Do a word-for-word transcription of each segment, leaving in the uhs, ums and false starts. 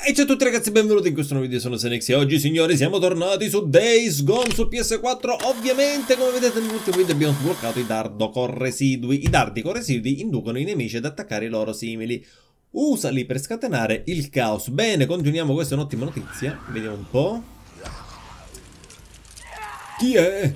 E ciao a tutti ragazzi, benvenuti in questo nuovo video, sono Senexi e oggi signori siamo tornati su Days Gone su P S quattro. Ovviamente come vedete nell'ultimo video abbiamo sbloccato i dardo corresidui. I dardi corresidui inducono i nemici ad attaccare i loro simili. Usali per scatenare il caos. Bene, continuiamo, questa è un'ottima notizia. Vediamo un po'. Chi è?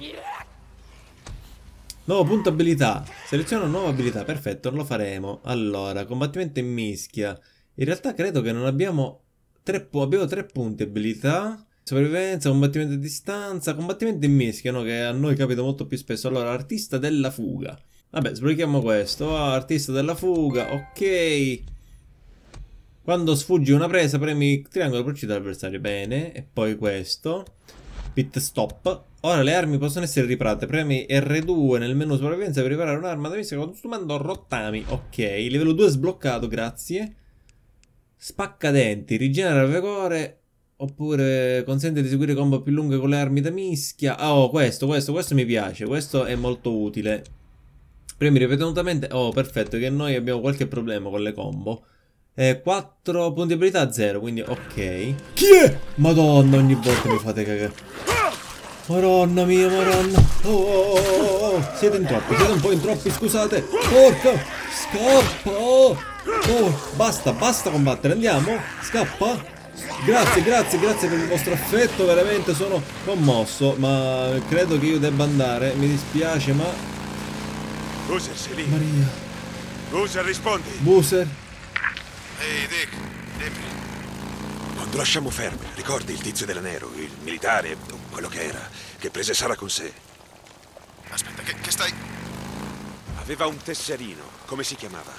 Nuovo punto abilità. Seleziona una nuova abilità, perfetto, lo faremo. Allora, combattimento in mischia. In realtà credo che non abbiamo... Tre abbiamo tre punti abilità, sopravvivenza, combattimento a distanza, combattimento in mischia, no? Che a noi capita molto più spesso. Allora, artista della fuga. Vabbè, sblocchiamo questo. Ah, artista della fuga, ok. Quando sfuggi una presa premi triangolo per uccidere l'avversario, bene. E poi questo. Pit stop. Ora le armi possono essere riparate. Premi R due nel menu sopravvivenza per riparare un'arma da mischia consumando rottami. Ok, livello due sbloccato, grazie. Spaccadenti, rigenera il vigore, oppure consente di eseguire combo più lunghe con le armi da mischia. Ah, oh, questo, questo, questo mi piace, questo è molto utile. Premi ripetutamente, oh, perfetto, che noi abbiamo qualche problema con le combo. Eh, quattro punti abilità, zero, quindi ok. Chi è? Madonna, ogni volta mi fate cagare. Madonna mia, madonna. Oh, oh, oh, oh, siete in troppi, siete un po' in troppi, scusate. Porca, scappa. Oh, basta, basta combattere, andiamo. Scappa. Grazie, grazie, grazie per il vostro affetto, veramente sono commosso. Ma credo che io debba andare, mi dispiace, ma... Boozer, sei lì? Maria. Boozer, rispondi. Boozer. Ehi, Dick, dimmi. Quando lasciamo fermi, ricordi il tizio della Nero, il militare, quello che era, che prese Sara con sé? Aspetta, che, che stai... Aveva un tesserino, come si chiamava?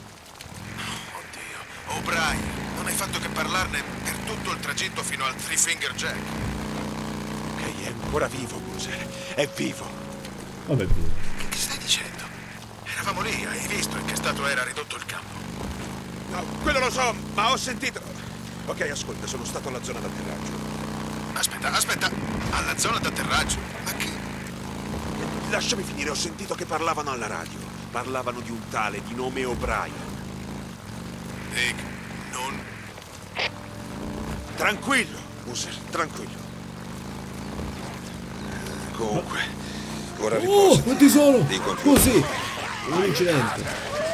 Oddio, O'Brien, non hai fatto che parlarne per tutto il tragitto fino al Three Finger Jack. Ok, è ancora vivo, Boozer, è vivo. Vabbè, Che, che stai dicendo? Eravamo lì, hai visto in che stato era ridotto il campo? No, quello lo so, ma ho sentito... Ok, ascolta, sono stato alla zona d'atterraggio. Aspetta, aspetta, alla zona d'atterraggio? Ma che... Lasciami finire, ho sentito che parlavano alla radio. Parlavano di un tale di nome O'Brien. Dick, non... Tranquillo, Boozer, tranquillo. Comunque, ora riposa. Oh, quanti sono? Dico Così, un incidente.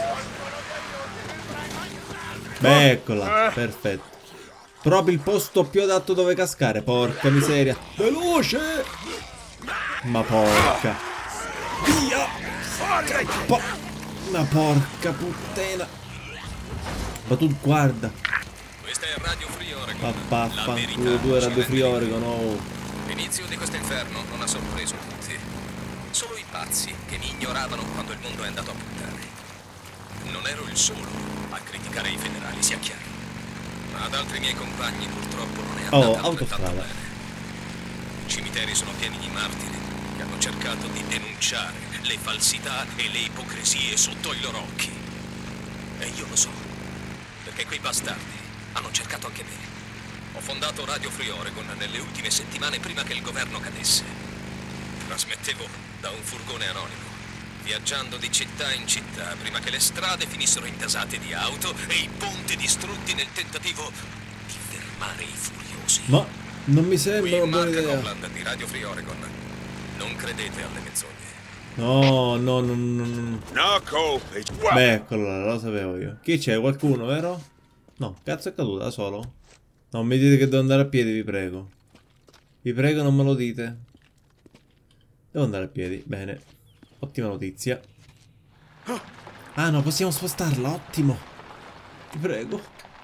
Beh, eccola, perfetto. Proprio il posto più adatto dove cascare, porca miseria. Veloce! Ma porca. Via! Po Ma porca puttana. Ma tu guarda. Questa è Radio Free Oregon. Vaffanculo, due Radio Free Oregon, oh. L'inizio di questo inferno non ha sorpreso tutti. Solo i pazzi che mi ignoravano quando il mondo è andato a puttane. Non ero il solo a criticare i federali, sia chiaro. Ma ad altri miei compagni purtroppo non è andata Oh, altrettanto autostrada. bene. I cimiteri sono pieni di martiri che hanno cercato di denunciare le falsità e le ipocrisie sotto i loro occhi. E io lo so, perché quei bastardi hanno cercato anche me. Ho fondato Radio Free Oregon nelle ultime settimane prima che il governo cadesse. Trasmettevo da un furgone anonimo, viaggiando di città in città prima che le strade finissero intasate di auto e i ponti distrutti nel tentativo di fermare i furiosi. Ma non mi sembra Qui una buona Mark idea. Copeland di Radio Free Oregon. Non credete alle menzogne. No, no, no, no, no. No, Cope. Beh, eccola, lo sapevo io. Chi c'è? Qualcuno, vero? No, cazzo è caduto da solo? Non mi dite che devo andare a piedi, vi prego. Vi prego, non me lo dite. Devo andare a piedi, bene. Ottima notizia. Ah no, possiamo spostarla, ottimo. Ti prego.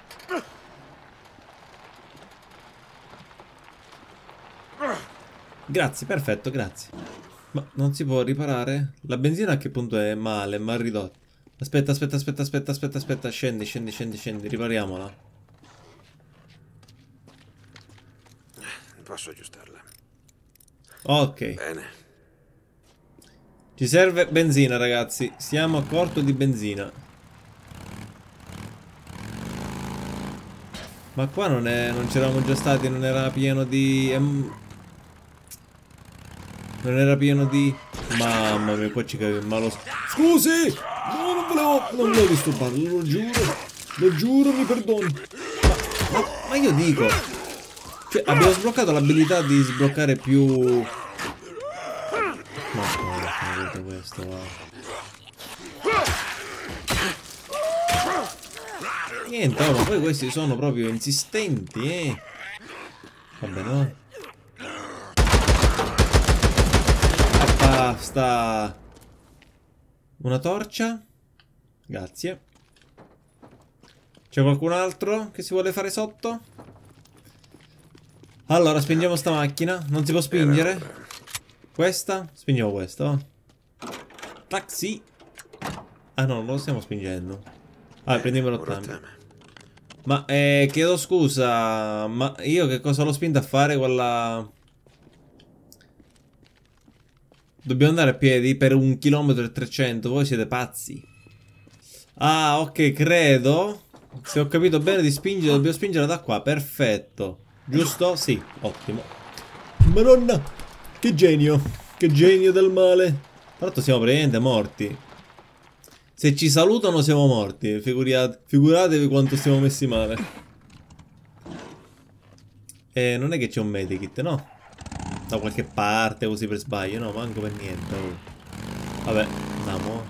Grazie, perfetto, grazie. Ma non si può riparare? La benzina a che punto è male, ma ridotto. Aspetta, aspetta, aspetta, aspetta, aspetta, aspetta. Scendi, scendi, scendi, scendi, ripariamola. Posso aggiustarla. Ok. Bene. Ci serve benzina, ragazzi. Siamo a corto di benzina. Ma qua non è. Non c'eravamo già stati, non era pieno di. Um, non era pieno di. Mamma mia, qua ci capiamo malo. Scusi! No, non volevo. Non volevo disturbarlo, lo giuro. Lo giuro, mi perdoni. Ma, ma, ma Ma io dico, cioè abbiamo sbloccato l'abilità di sbloccare più. Ma come è questo, va. Niente, oh, ma poi questi sono proprio insistenti, eh. Vabbè, no. E basta. Una torcia. Grazie. C'è qualcun altro che si vuole fare sotto? Allora, spingiamo sta macchina. Non si può spingere. Questa? Spingiamo questa. Taxi. Ah no, non lo stiamo spingendo. Ah, prendiamo l'ottame. Ma eh, chiedo scusa, ma io che cosa l'ho spinta a fare quella... Dobbiamo andare a piedi per un chilometro e trecento, voi siete pazzi. Ah, ok, credo. Se ho capito bene di spingere, dobbiamo spingere da qua, perfetto. Giusto? Sì, ottimo. Madonna, che genio, che genio del male. Tra l'altro siamo praticamente morti. Se ci salutano siamo morti, figuriate, figuratevi quanto stiamo messi male. E non è che c'è un medikit, no? Da qualche parte così per sbaglio, no, manco per niente. Oh. Vabbè, andiamo.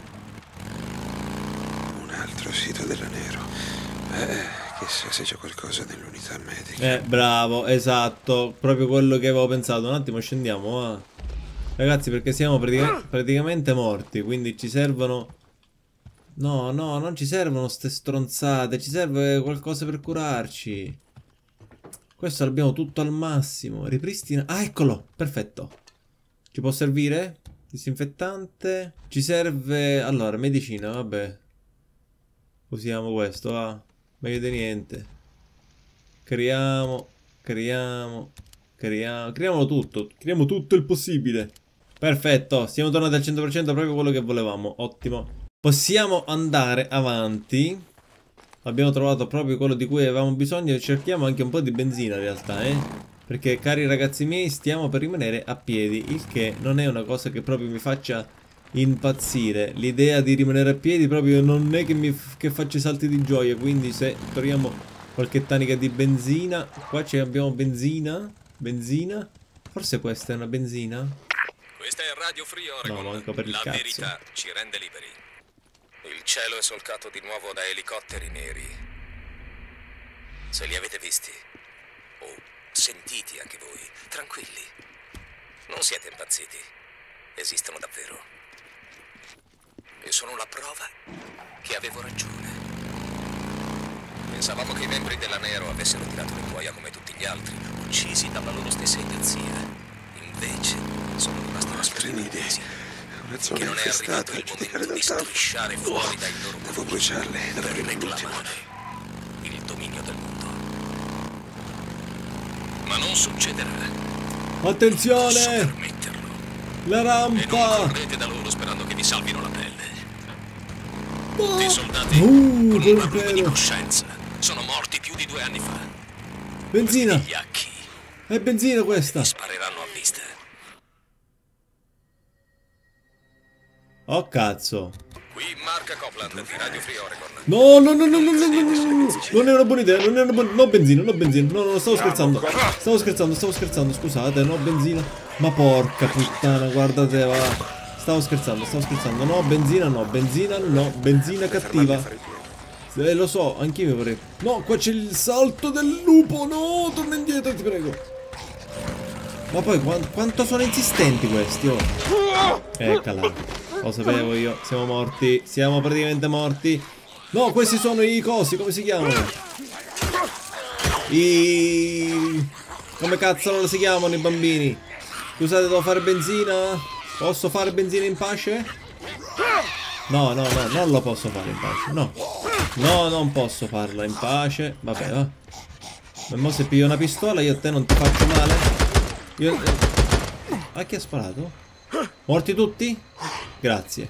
Un altro sito della Nero. Eh, chissà se c'è qualcosa nell'unità medica. Eh, bravo, esatto, proprio quello che avevo pensato. Un attimo, scendiamo, va. Ragazzi, perché siamo pratica praticamente morti, quindi ci servono... No, no, non ci servono ste stronzate, ci serve qualcosa per curarci. Questo l'abbiamo tutto al massimo. Ripristina. Ah, eccolo, perfetto. Ci può servire? Disinfettante. Ci serve... Allora, medicina, vabbè. Usiamo questo, va. Ah. Meglio di niente. Creiamo, creiamo, creiamo. Creiamolo tutto, creiamo tutto il possibile. Perfetto, siamo tornati al cento per cento, proprio quello che volevamo. Ottimo. Possiamo andare avanti. Abbiamo trovato proprio quello di cui avevamo bisogno. Cerchiamo anche un po' di benzina in realtà, eh. Perché, cari ragazzi miei, stiamo per rimanere a piedi. Il che non è una cosa che proprio mi faccia impazzire. L'idea di rimanere a piedi proprio non è che mi che faccia salti di gioia. Quindi se troviamo qualche tanica di benzina. Qua abbiamo benzina. Benzina. Forse questa è una benzina. Questa è Radio Free Oregon. No, manco per il La cazzo. verità ci rende liberi. Il cielo è solcato di nuovo da elicotteri neri. Se li avete visti, o sentiti anche voi, tranquilli. Non siete impazziti. Esistono davvero. E sono la prova che avevo ragione. Pensavamo che i membri della Nero avessero tirato in cuoia come tutti gli altri, uccisi dalla loro stessa inerzia. Invece sono rimasti nascosti Una che zona non è arrivato infestata, il giudicare momento di dal tavolo. strisciare fuori dai loro Devo bruciarle, per dovrei reclamare il dominio del mondo. Ma non succederà. Posso Attenzione! permetterlo. La E non rampa! correte da loro sperando che vi salvino la pelle. Oh. Dei soldati Uh, con un col problema di pelo. coscienza sono morti più di due anni fa. Benzina! Gli acchi È benzina questa! spareranno a vista. Oh cazzo! Qui Mark Copland di Radio Free Oregon. No, no, no, no, no, no, no, no, no. Non è una buona idea, non è una buona... No benzina, no benzina. No, no, stavo scherzando. Stavo scherzando, stavo scherzando, scusate, no benzina. Ma porca puttana, guardate, va. Stavo scherzando, stavo scherzando. No, benzina no, benzina no, benzina cattiva. Eh, lo so, anch'io mi vorrei. No, qua c'è il salto del lupo, no, torna indietro, ti prego. Ma poi quant quanto sono insistenti questi, oh. Eccola. Lo sapevo io, siamo morti, siamo praticamente morti. No, questi sono i cosi, come si chiamano? I... Come cazzo si chiamano i bambini? Scusate, devo fare benzina? Posso fare benzina in pace? No, no, no, non lo posso fare in pace, no. No, non posso farlo in pace. Vabbè, va. Ma mo se piglio una pistola io a te non ti faccio male. Io... A chi ha sparato? Morti tutti? Grazie.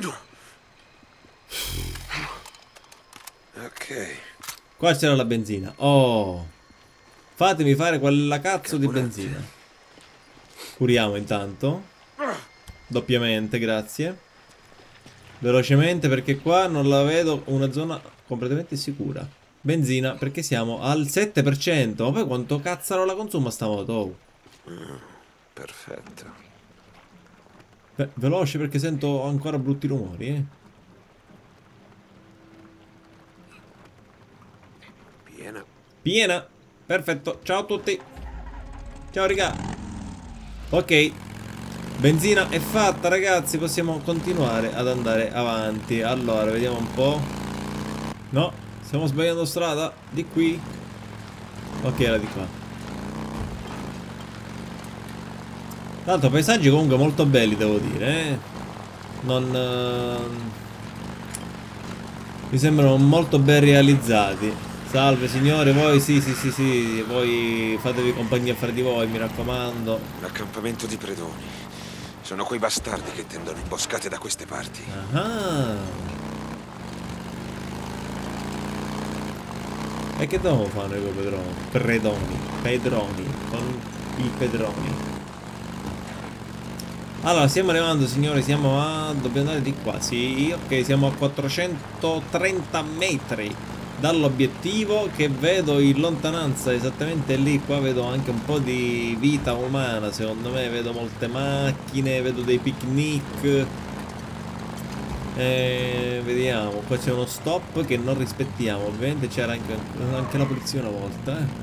Ok. Qua c'era la benzina. Oh. Fatemi fare quella cazzo di benzina. Curiamo intanto. Doppiamente, grazie. Velocemente perché qua non la vedo una zona completamente sicura. benzina perché siamo al sette per cento. Ma poi quanto cazzaro la consuma sta moto? Oh. Mm, perfetto. Beh, veloce perché sento ancora brutti rumori, eh. Piena. Piena. Perfetto. Ciao a tutti. Ciao raga. Ok. Benzina è fatta, ragazzi. Possiamo continuare ad andare avanti. Allora, vediamo un po'. No, stiamo sbagliando strada. Di qui. Ok, era di qua. Tanto paesaggi comunque molto belli, devo dire, eh. Non... Uh, mi sembrano molto ben realizzati. Salve signore, voi sì, sì, sì, sì. Voi fatevi compagnia fra di voi, mi raccomando. L'accampamento di predoni. Sono quei bastardi che tendono imboscate da queste parti. Ah. E che dobbiamo fare con i pedroni? Predoni. Pedroni. Con i pedroni. Allora, stiamo arrivando, signori. Siamo a... dobbiamo andare di qua. Sì, ok, siamo a quattrocentotrenta metri dall'obiettivo che vedo in lontananza, esattamente lì. Qua vedo anche un po' di vita umana, secondo me. Vedo molte macchine, vedo dei picnic. E vediamo, qua c'è uno stop che non rispettiamo. Ovviamente c'era anche, anche la polizia una volta, eh.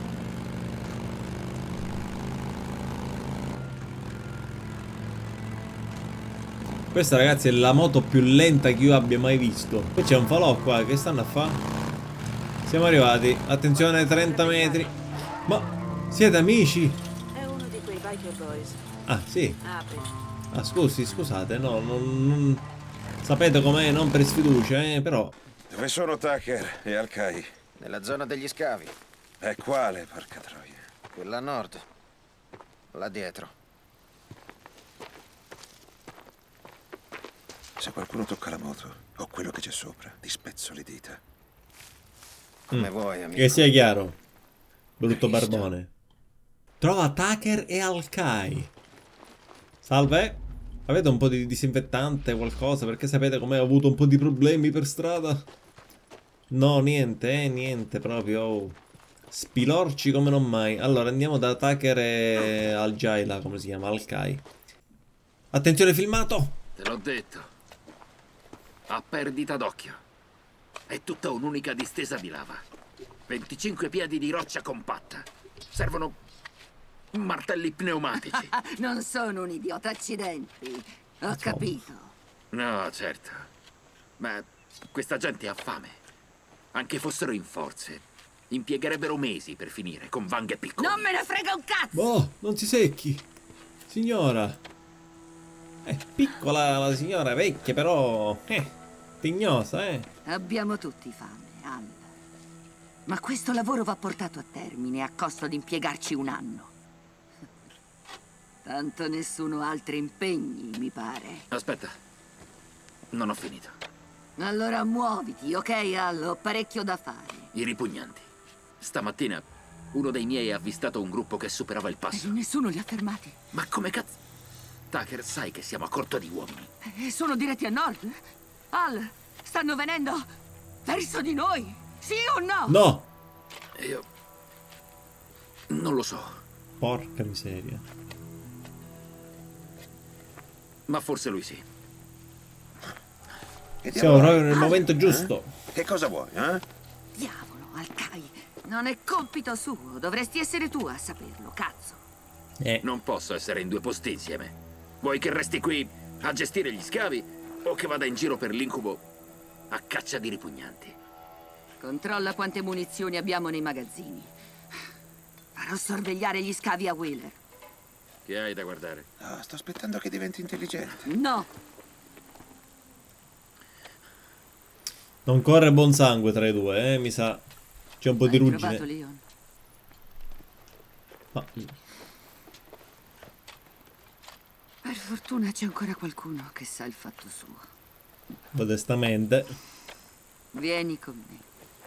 Questa, ragazzi, è la moto più lenta che io abbia mai visto. Poi c'è un falò qua, che stanno a fare? Siamo arrivati, attenzione, trenta metri. Ma siete amici? È uno di quei biker boys. Ah, sì. Apri. Ah, scusi, scusate, no, non... non... sapete com'è, non per sfiducia, eh, però... Dove sono Tucker e Al-Kai? Nella zona degli scavi. E quale, porca troia? Quella a nord. Là dietro. Se qualcuno tocca la moto o quello che c'è sopra, ti spezzo le dita. Come vuoi, amico. Che sia chiaro. Brutto Cristo. barbone. Trova Tucker e Al-Kai. Salve. Avete un po' di disinfettante, qualcosa? Perché sapete com'è? Ho avuto un po' di problemi per strada. No, niente, eh, niente, proprio. Oh. Spilorci come non mai. Allora, andiamo da Tucker e Al-Jaila, come si chiama? Al-Kai. Attenzione filmato. Te l'ho detto. A perdita d'occhio. È tutta un'unica distesa di lava. venticinque piedi di roccia compatta. Servono martelli pneumatici. Non sono un idiota, accidenti. Ho capito. No, certo. Ma questa gente ha fame. Anche fossero in forze, impiegherebbero mesi per finire con vanghe piccole. Non me ne frega un cazzo! Oh, non si secchi. Signora. È piccola la signora, vecchia, però... Eh, tignosa, eh. Abbiamo tutti fame, Al. Ma questo lavoro va portato a termine a costo di impiegarci un anno. Tanto nessuno ha altri impegni, mi pare. Aspetta, non ho finito. Allora muoviti, ok, Al? Ho parecchio da fare. I ripugnanti. Stamattina uno dei miei ha avvistato un gruppo che superava il E passo. nessuno li ha fermati. Ma come cazzo? Tucker, sai che siamo a corto di uomini. E sono diretti a nord. Al, stanno venendo verso di noi. Sì o no? No. Io... non lo so. Porca miseria. Ma forse lui sì. Che Siamo diavolo proprio hai? nel momento Eh? giusto. Che cosa vuoi, eh? Diavolo, Al-Kai. Non è compito suo. Dovresti essere tu a saperlo, cazzo. Eh. Non posso essere in due posti insieme. Vuoi che resti qui a gestire gli scavi o che vada in giro per l'incubo a caccia di ripugnanti? Controlla quante munizioni abbiamo nei magazzini. Farò sorvegliare gli scavi a Wheeler. Che hai da guardare? No, sto aspettando che diventi intelligente. No. Non corre buon sangue tra i due, eh, mi sa. C'è un po' di Hai trovato ruggine. Leon? Ma... Per fortuna c'è ancora qualcuno che sa il fatto suo. modestamente. Vieni con me.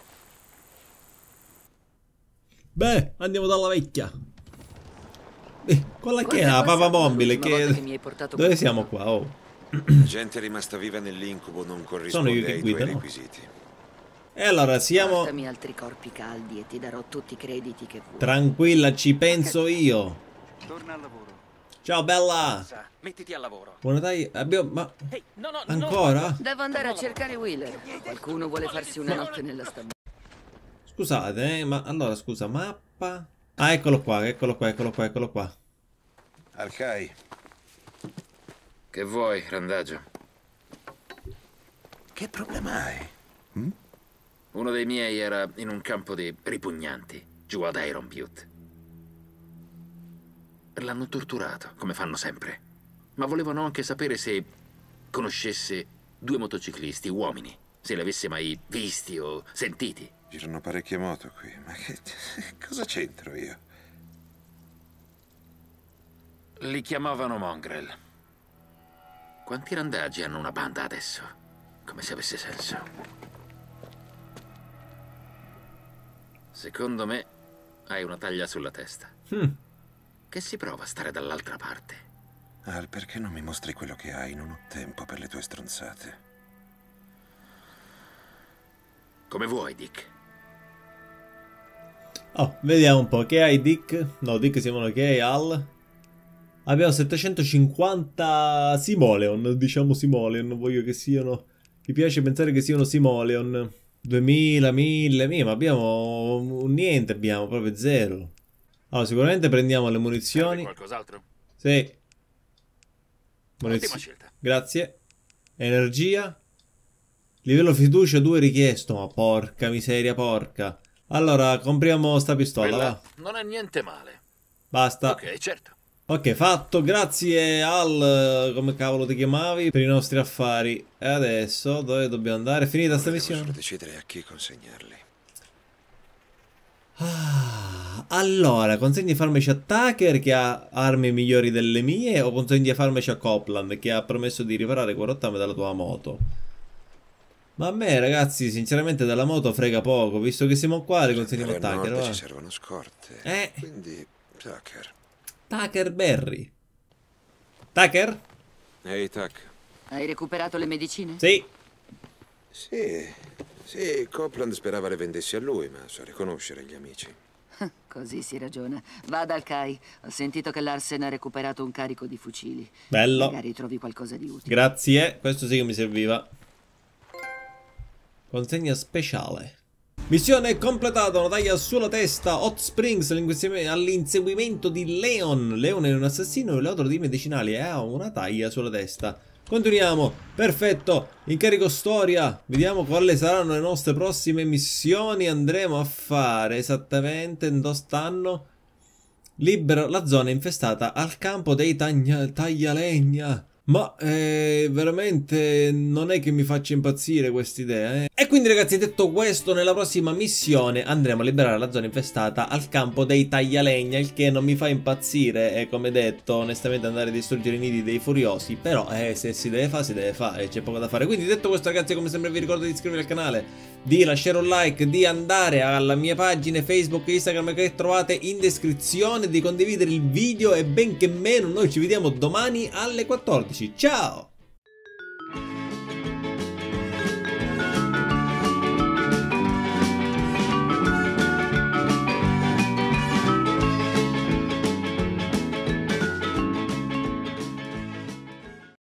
Beh, andiamo dalla vecchia. Eh, quella che è Quanto la è papa passato mobile l'ultima volta che... che mi hai portato Dove con siamo te? qua? Oh. La gente rimasta viva nell'incubo non Sono corrisponde io che ai guido, tuoi no? requisiti. E allora siamo... Portami altri corpi caldi e ti darò tutti i crediti che vuoi. Tranquilla, ci penso io. Torna al lavoro. Ciao bella. Mettiti al lavoro. Buona dai, abbiamo... ma... Ehi, no, no, Ancora? Devo andare a cercare Wheeler. Qualcuno vuole farsi una notte nella stabilità. Scusate, eh, ma allora, scusa, mappa... Ah, eccolo qua, eccolo qua, eccolo qua, eccolo qua. Arcai, Che vuoi, randagio? che problema hai? Uno dei miei era in un campo di ripugnanti, giù ad Iron Butte. L'hanno torturato, come fanno sempre. Ma volevano anche sapere se conoscesse due motociclisti, uomini. Se li avesse mai visti o sentiti. Girano parecchie moto qui, ma che... cosa c'entro io? Li chiamavano Mongrel. Quanti randaggi hanno una banda adesso? Come se avesse senso. Secondo me hai una taglia sulla testa. Hmm. Che si prova a stare dall'altra parte? Al, perché non mi mostri quello che hai? Non ho tempo per le tue stronzate. Come vuoi, Dick. Oh, vediamo un po', che hai Dick? No, Dick siamo noi, che hai Al? Abbiamo settecentocinquanta Simoleon, diciamo Simoleon, voglio che siano... Mi piace pensare che siano Simoleon. duemila, mille, mille, ma abbiamo un niente, abbiamo proprio zero. Allora, sicuramente prendiamo le munizioni. Qualcos'altro? Sì. Ottima scelta. Grazie. Energia. Livello fiducia due richiesto. Ma porca miseria, porca. Allora, compriamo sta pistola, Quella va. non è niente male. Basta. Ok, certo. Ok, fatto. Grazie al... come cavolo ti chiamavi? Per i nostri affari. E adesso, dove dobbiamo andare? È finita sta Devo solo missione? decidere a chi consegnarli. Ah, allora, consegni i farmaci a Tucker che ha armi migliori delle mie o consegni i farmaci a Copeland che ha promesso di riparare quel rottame della tua moto? Ma a me, ragazzi, sinceramente della moto frega poco, visto che siamo qua, li consegniamo a Per il Tucker, nord va? ci servono scorte. Eh. Quindi, Tucker. Tucker Berry. Tucker? Ehi, Tuck. Hai recuperato le medicine? Sì. Sì, sì, Copeland sperava le vendessi a lui, ma so riconoscere gli amici. Così si ragiona. Vada al C A I. Ho sentito che Larsen ha recuperato un carico di fucili. Bello. Magari trovi qualcosa di utile. Grazie, questo sì che mi serviva. Consegna speciale. Missione completata, una taglia sulla testa. Hot Springs all'inseguimento di Leon. Leon è un assassino e l'altro di medicinali e ha una taglia sulla testa. Continuiamo, perfetto, incarico storia. Vediamo quali saranno le nostre prossime missioni. Andremo a fare esattamente dove stanno. Libero la zona infestata al campo dei taglia, taglialegna. Ma eh, veramente non è che mi faccia impazzire quest'idea, eh. E quindi ragazzi, detto questo, nella prossima missione andremo a liberare la zona infestata al campo dei taglialegna, il che non mi fa impazzire, e come detto, onestamente andare a distruggere i nidi dei furiosi, però eh, se si deve fare, si deve fare, c'è poco da fare. Quindi detto questo ragazzi, come sempre vi ricordo di iscrivervi al canale, di lasciare un like, di andare alla mia pagina Facebook e Instagram che trovate in descrizione, di condividere il video e benché meno noi ci vediamo domani alle quattordici. Ciao!